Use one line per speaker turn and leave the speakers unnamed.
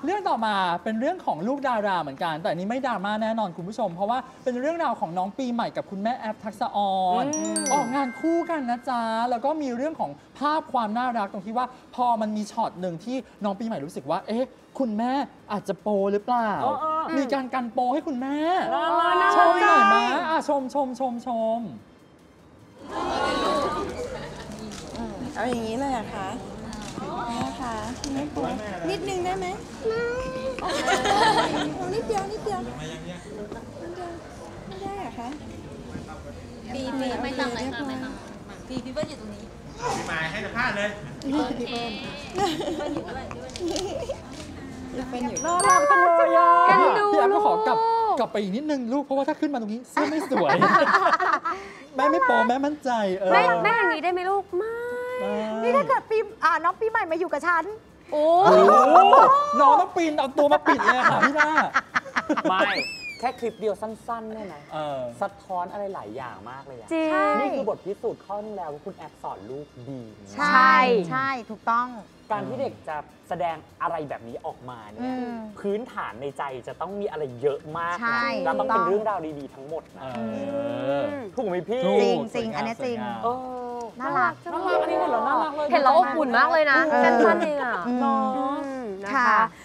เรื่องต่อมาเป็นเรื่องของลูกดาราเหมือนกันแต่อันนี้ไม่ดราม่าแน่นอนคุณผู้ชมเพราะว่าเป็นเรื่องราวของน้องปีใหม่กับคุณแม่แอฟทักษะออนออกงานคู่กันนะจ๊ะแล้วก็มีเรื่องของภาพความน่ารักตรงที่ว่าพอมันมีช็อตหนึ่งที่น้องปีใหม่รู้สึกว่าเอ๊ะคุณแม่อาจจะโปหรือเปล่ามีการกันโปให้คุณแม่ชมหน่อยมาชม
เอาอย่างนี้เลยอะคะนะคะไม่กลัวนิดนึงได้ไหมนิดเดียวไม่ได้เหรอคะปีไม่ต้องเลยค่ะไม่ต้องปีเบิ้ลอยู่ตรงนี้พี่หมายให้สัมภาษณ์เลยพี่เบิ้ลอยู่ด้วยน่ารักจังเลยอ่ะ
พี่แอฟก็ขอกลับไปอีกนิดนึงลูกเพราะว่าถ้าขึ้นมาตรงนี้เสื้อไม่สวยแม่ไม่โปแม่มั่นใจ
แม่อย่างนี้ได้ไหมลูกไม่
นี่ถ้าเกิดน้องปีใหม่มาอยู่กับฉัน
โอ้
น้องต้องปีนเอาตัวมาปิดเลยค่ะพี่ด้า
ไม่แค่คลิปเดียวสั้นๆเนี่ยนะสะท้อนอะไรหลายอย่างมากเลยอะนี่คือบทพิสูจน์ข้อนึงแล้วว่าคุณแอฟสอนลูกดี
ใช่ถูกต้อง
การที่เด็กจะแสดงอะไรแบบนี้ออกมาเนี่ยพื้นฐานในใจจะต้องมีอะไรเยอะมากนะแล้วต้องเป็นเรื่องราวดีๆทั้งหมดนะถูกไหมพี่
จริงอันนี้จริงน่ารัก
อันนี้เห็นแล้วน่ารักเลย
เห็นแล้วอบอุ่นมากเลยนะสั้นๆเองอ่ะ
ค่ะ